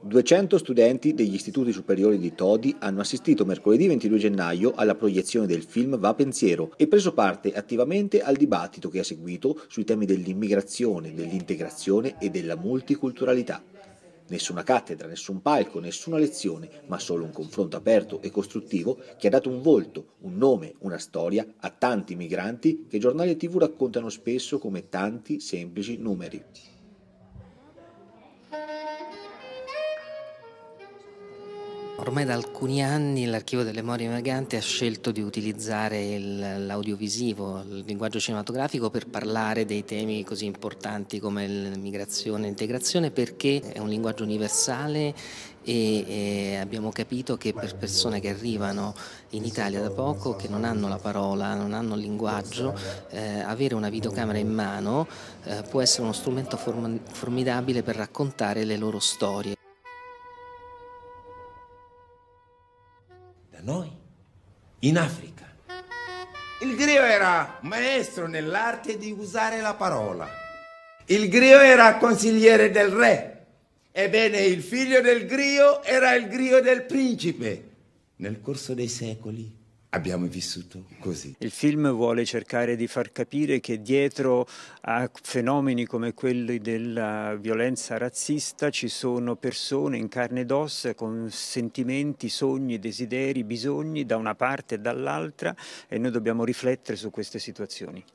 200 studenti degli istituti superiori di Todi hanno assistito mercoledì 22 gennaio alla proiezione del film Va Pensiero e preso parte attivamente al dibattito che ha seguito sui temi dell'immigrazione, dell'integrazione e della multiculturalità. Nessuna cattedra, nessun palco, nessuna lezione, ma solo un confronto aperto e costruttivo che ha dato un volto, un nome, una storia a tanti migranti che giornali e TV raccontano spesso come tanti semplici numeri. Ormai da alcuni anni l'Archivio delle Memorie Vaganti ha scelto di utilizzare l'audiovisivo, il linguaggio cinematografico per parlare dei temi così importanti come l'immigrazione e l'integrazione, perché è un linguaggio universale e abbiamo capito che per persone che arrivano in Italia da poco, che non hanno la parola, non hanno il linguaggio, avere una videocamera in mano può essere uno strumento formidabile per raccontare le loro storie. Noi, in Africa. Il griot era maestro nell'arte di usare la parola. Il griot era consigliere del re. Ebbene, il figlio del griot era il griot del principe. Nel corso dei secoli abbiamo vissuto così. Il film vuole cercare di far capire che dietro a fenomeni come quelli della violenza razzista ci sono persone in carne ed ossa con sentimenti, sogni, desideri, bisogni da una parte e dall'altra, e noi dobbiamo riflettere su queste situazioni.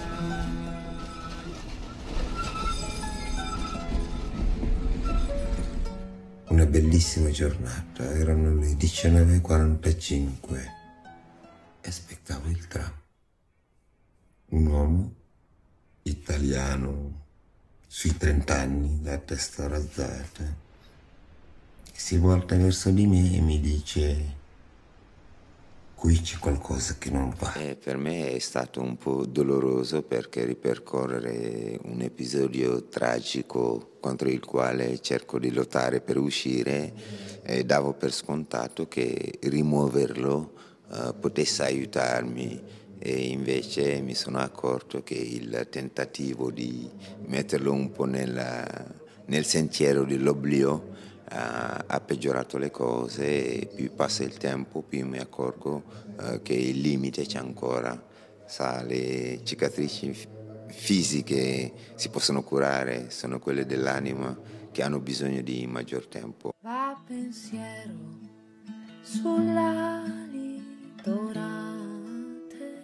Una bellissima giornata, erano le 19:45. Aspettavo il tram. Un uomo italiano sui 30 anni, la testa razzata, si volta verso di me e mi dice: qui c'è qualcosa che non va. Per me è stato un po' doloroso, perché ripercorrere un episodio tragico contro il quale cerco di lottare per uscire, davo per scontato che rimuoverlo potesse aiutarmi, e invece mi sono accorto che il tentativo di metterlo un po' nel sentiero dell'oblio ha peggiorato le cose, e più passa il tempo più mi accorgo che il limite c'è ancora. Le cicatrici fisiche si possono curare, sono quelle dell'anima che hanno bisogno di maggior tempo. Va pensiero sull'ali dorate,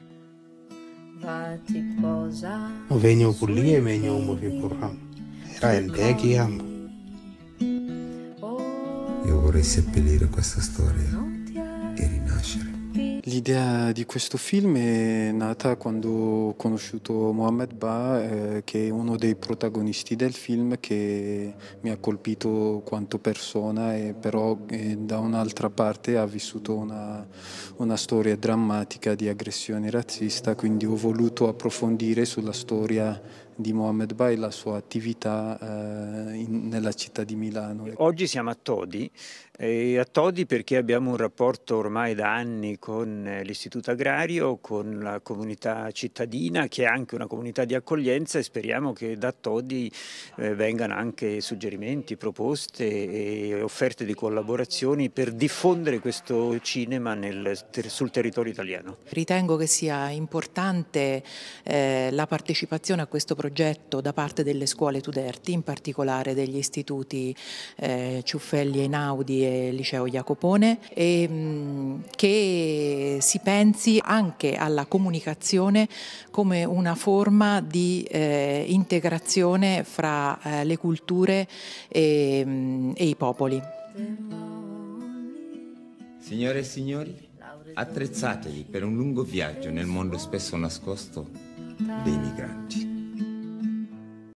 va ti posa. Venio pulli e venio mufi purram. Era il dechiam. Io vorrei seppellire questa storia e rinascere. L'idea di questo film è nata quando ho conosciuto Mohamed Ba, che è uno dei protagonisti del film, che mi ha colpito quanto persona, e però da un'altra parte ha vissuto una storia drammatica di aggressione razzista, quindi ho voluto approfondire sulla storia di Mohamed Ba e la sua attività nella città di Milano. Oggi siamo a Todi perché abbiamo un rapporto ormai da anni con l'Istituto Agrario, con la comunità cittadina, che è anche una comunità di accoglienza, e speriamo che da Todi vengano anche suggerimenti, proposte e offerte di collaborazioni per diffondere questo cinema sul territorio italiano. Ritengo che sia importante la partecipazione a questo progetto da parte delle scuole Tuderti, in particolare degli istituti Ciuffelli Einaudi e Liceo Jacopone, e che si pensi anche alla comunicazione come una forma di integrazione fra le culture e i popoli. Signore e signori, attrezzatevi per un lungo viaggio nel mondo spesso nascosto dei migranti.